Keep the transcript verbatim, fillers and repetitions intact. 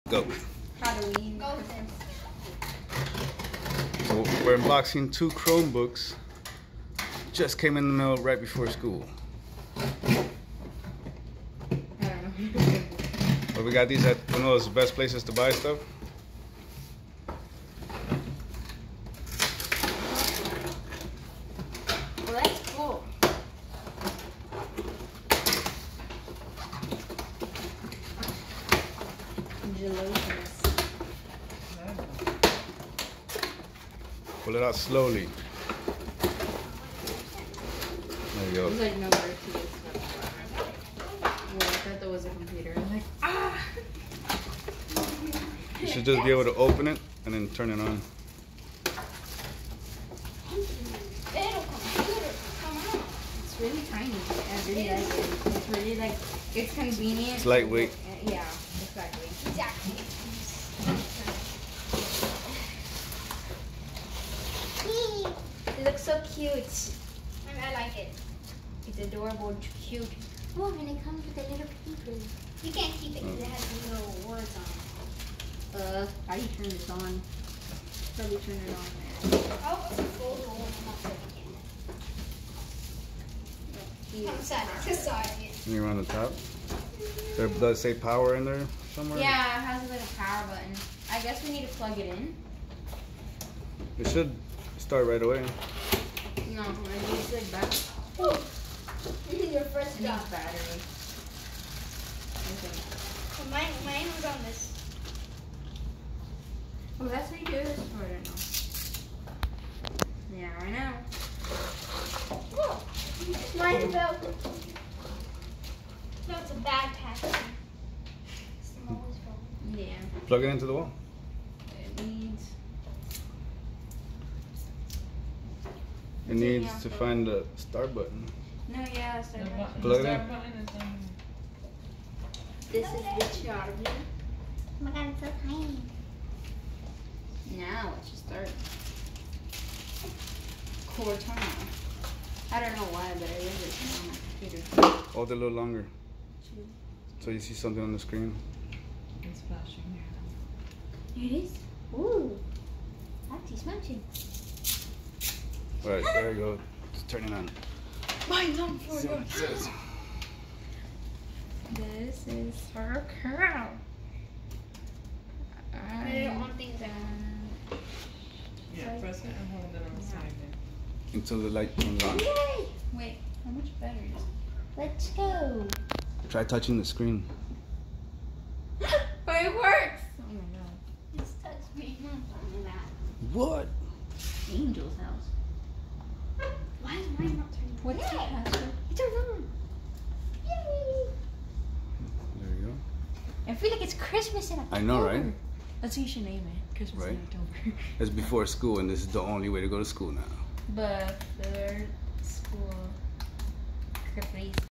Go. Halloween. Go. So we're unboxing two Chromebooks. Just came in the mail right before school. I don't know. But we got these at one of those best places to buy stuff. Well, that's cool. Gelatinous. Pull it out slowly. There you It go. was like number two. Well, I thought that was a computer. I'm like, ah! You should just be able to open it and then turn it on. Pero computer, come on. It's really tiny. I really like it. It's really like, it's convenient. It's lightweight. Uh, Yeah, exactly. Exactly. It looks so cute. I, mean, I like it. It's adorable, cute. Oh, and it comes with a little paper. You can't keep it because it has these little words on it. Uh, how do you turn this on? Probably turn it on there. Oh, it's a full roll. I'm not putting it. I'm sad. I'm sorry. And you're on the top. There does say power in there somewhere? Yeah, it has a little power button. I guess we need to plug it in. It should start right away. No, it needs like back. This is your first It job. needs battery. I think. Well, mine, mine was on this. Oh, that's what you do this for, I know. Yeah, I know. Oh, mine's about. No, it's a bad packaging. It's the smallest one. Yeah. Plug it into the wall. It needs. It needs to find the start button. No, yeah, it's like that. Plug it in. This is the charger. Oh my god, it's so tiny. Now it should start. Cortana. I don't know why, but I live it on my computer. Hold it a little longer so you see something on the screen. It's flashing here. It is? Ooh. That's smashing. Alright, there you go. Just turn it on. Mine's on for See what it says. This is for Carl. I don't want things in. Yeah, press it and hold it on the side there. Until the light comes on. Yay! Wait, how much battery is it? Let's go. Try touching the screen. Oh, it works! Oh my god. It's touch me. What? Angel's house. Why is mine not turning? What's the password? It turned on. Yay! There you go. I feel like it's Christmas in October. I know, right? That's what you should name it. Christmas Right. in October. It's before school and this is the only way to go to school now. But third school caprice.